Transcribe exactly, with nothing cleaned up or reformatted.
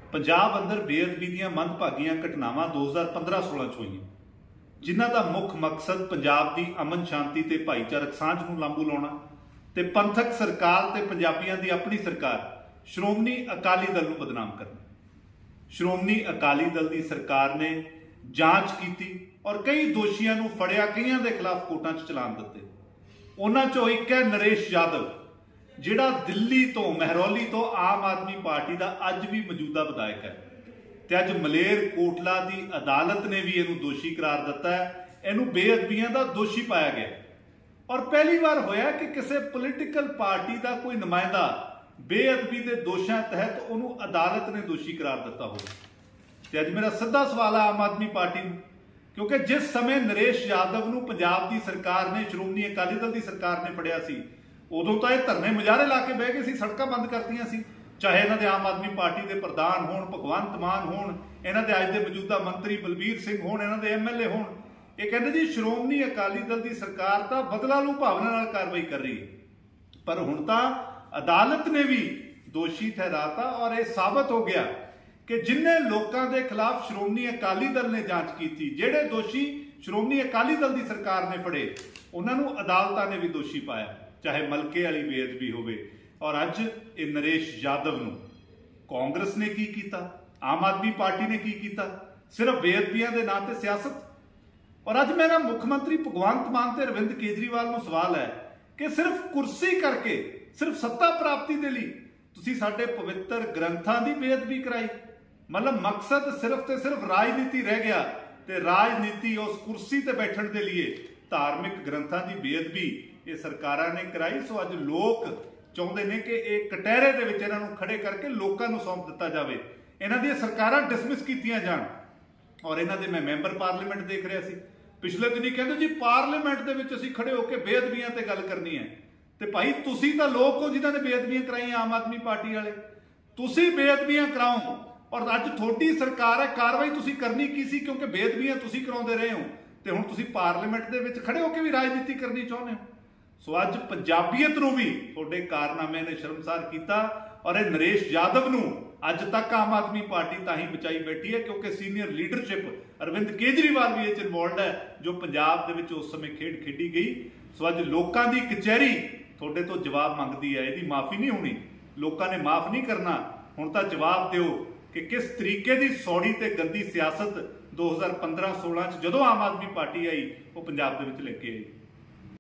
पंजाब अंदर बेअदबी दीआं मंदभागीआं घटनावां दो हज़ार पंद्रह सोलह च होईआं, जिन्हां दा मुख मकसद पंजाब दी अमन शांति ते भाईचारक सांझ नूं लांबू लाउणा ते पंथक सरकार ते पंजाबियां दी अपनी सरकार श्रोमणी अकाली दल नूं बदनाम करना। श्रोमणी अकाली दल दी सरकार ने जांच की और कई दोषियों नूं फड़िया, कईयां दे खिलाफ कोर्टां च चलान दिते। उन्हां चों एक है नरेश यादव, जिहड़ा दिल्ली तो महरौली तो आम आदमी पार्टी का अज भी मौजूदा विधायक है। ते अज मलेर कोटला की अदालत ने भी इहनूं दोषी करार दिता है, इहनूं बेअदबियां का दोषी पाया गया। और पहली बार होया कि किसी पोलिटिकल पार्टी का कोई नुमाइंदा बेअदबी के दोषों तहत उन्होंने अदालत ने दोषी करार दिता हो। ते अज मेरा सीधा सवाल है आम आदमी पार्टी नूं, क्योंकि जिस समय नरेश यादव नूं पंजाब की सरकार ने, श्रोमणी अकाली दल की सरकार ने फड़िया सी, उदों तो यह धरने मुजाहरे ला के बह गए सी, सड़कां बंद करतियां सी। चाहे इन्हां दे आम आदमी पार्टी के प्रधान होण, भगवंत मान होण, इन्हां दे अज दे मौजूदा मंत्री बलबीर सिंह होण, इन्हां दे एम एल ए होण, ये कहते जी श्रोमणी अकाली दल की सरकार तो बदला लू भावना नाल कार्रवाई कर रही है। पर हुण तां अदालत ने भी दोषी ठहराता और यह साबित हो गया कि जिन्ने लोगों के खिलाफ श्रोमणी अकाली दल ने जांच की थी, जेड़े दोषी श्रोमणी अकाली दल की सरकार ने फड़े, उन्होंने अदालतां ने भी दोषी पाया, चाहे मलके वाली बेअदबी होवे। और अज ये नरेश यादव नूं कांग्रेस ने की कीता, आम आदमी पार्टी ने की कीता, सिर्फ बेअदबियां दे नां ते सियासत। और अज मेरा मुख्यमंत्री भगवंत मान ते अरविंद केजरीवाल नूं सवाल है कि सिर्फ कुर्सी करके, सिर्फ सत्ता प्राप्ति दे लई तुसीं साडे पवित्र ग्रंथां दी बेअदबी कराई। मतलब मकसद सिर्फ ते सिर्फ राजनीति रह गया, ते राजनीति उस कुर्सी ते बैठण दे लिए धार्मिक ग्रंथां दी बेअदबी ये सरकारां ने कराई। सो अज लोग चाहुंदे ने कि एक कटहरे दे विच इन्हां नूं खड़े करके लोकां नूं सौंप दित्ता जावे, इन्हां दी सरकारां डिसमिस कीतियां जाण। और इन्हां दे मैं मैंबर पार्लीमेंट देख रहा सी, पिछले दिनी कहंदे जी पार्लीमेंट दे विच असीं खड़े होकर बेअदबियां ते गल करनी है। ते भाई तुसीं तां लोक हो जिन्हां ने बेअदबियां कराईआं, आम आदमी पार्टी वाले, तुसीं बेअदबियां कराओ। और अज तुहाडी सरकार है, कार्रवाई तुसीं करनी की सी, क्योंकि बेअदबियां तुसीं कराउंदे रहे हो, ते हुण तुसीं पार्लीमेंट दे विच खड़े होकर भी राजनीति करनी चाहुंदे हो। सो अज पंजाबीयत नूं भी तुहाडे कारनामे ने शर्मसार किया। और ये नरेश यादव नूं अज तक आम आदमी पार्टी तां ही बचाई बैठी है, क्योंकि सीनियर लीडरशिप अरविंद केजरीवाल भी इस इन्वॉल्वड है, जो पंजाब दे विच उस समय खेड खेडी गई। सो अज लोकां दी कचहरी तुहाडे तो जवाब मंगदी है, इहदी माफ़ी नहीं होनी, लोकां ने माफ़ नहीं करना। हुण तां जवाब दिओ कि किस तरीके की सौड़ी ते गंदी सियासत दो हज़ार पंद्रह सोलह च जदों आम आदमी पार्टी आई वो पंजाब दे विच लेके आई।